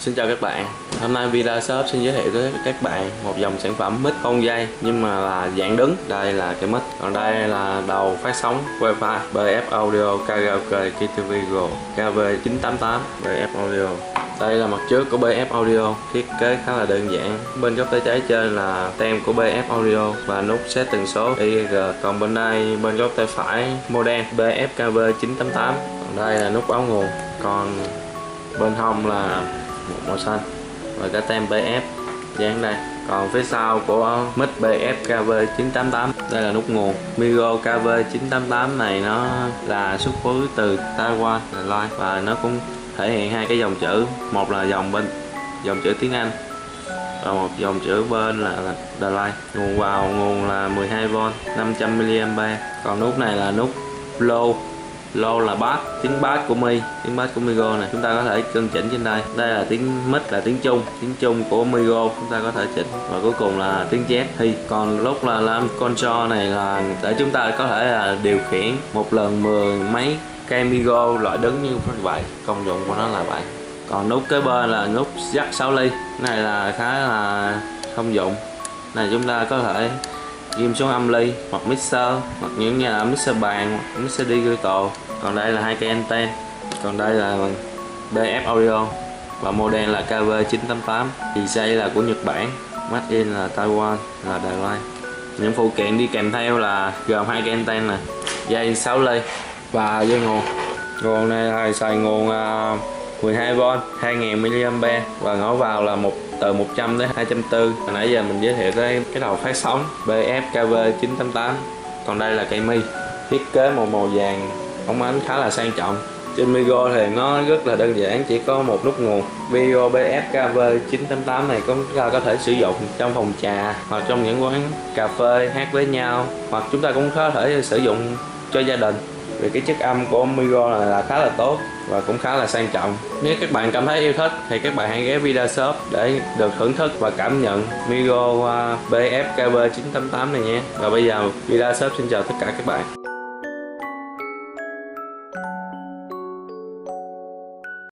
Xin chào các bạn. Hôm nay VidaShop xin giới thiệu tới các bạn một dòng sản phẩm mic không dây nhưng mà là dạng đứng. Đây là cái mic, còn đây là đầu phát sóng Wi-Fi BF Audio Karaoke KTV Go KV988 BF Audio. Đây là mặt trước của BF Audio, thiết kế khá là đơn giản. Bên góc tay trái trên là tem của BF Audio và nút set tần số IR. Còn bên đây bên góc tay phải model BF KV988. Còn đây là nút báo nguồn. Còn bên hông là một màu xanh và cái tem BF dán đây. Còn phía sau của mic BF KV988 đây là nút nguồn. Micro KV988 này nó là xuất xứ từ Taiwan, Đài Loan, và nó cũng thể hiện hai cái dòng chữ, một là dòng chữ tiếng Anh và một dòng chữ bên là Đài Loan. Nguồn vào nguồn là 12V 500mAh. Còn nút này là nút low là bass, tiếng bass của tiếng bass của micro này chúng ta có thể cân chỉnh trên đây. Đây là tiếng mic là tiếng Trung của micro chúng ta có thể chỉnh, và cuối cùng là tiếng jet. Thì còn lúc là làm control này là để chúng ta có thể là điều khiển một lần 10 mấy cây micro loại đứng như vậy. Công dụng của nó là vậy. Còn nút kế bên là nút jack 6 ly, này là khá là thông dụng. Này chúng ta có thể ghim xuống âm ly hoặc mixer, hoặc những như là mixer bàn, mixer digital. Còn đây là hai cây anten. Còn đây là BF Audio và model là KV988. Dây là của Nhật Bản, made in là Taiwan, là Đài Loan. Những phụ kiện đi kèm theo là gồm hai cây anten này, dây 6 ly và dây nguồn. Nguồn này là xài nguồn 12V 2000mAh và ngõ vào là từ 100 đến 240. Hồi nãy giờ mình giới thiệu tới cái đầu phát sóng BF KV988. Còn đây là cây mi, thiết kế màu vàng óng ánh khá là sang trọng. Trên micro thì nó rất là đơn giản, chỉ có một nút nguồn. Micro BF KV988 này chúng ta có thể sử dụng trong phòng trà hoặc trong những quán cà phê hát với nhau, hoặc chúng ta cũng có thể sử dụng cho gia đình. Vì cái chất âm của micro này là khá là tốt và cũng khá là sang trọng. Nếu các bạn cảm thấy yêu thích thì các bạn hãy ghé VidaShop để được thưởng thức và cảm nhận micro BF KV988 này nhé. Và bây giờ VidaShop xin chào tất cả các bạn.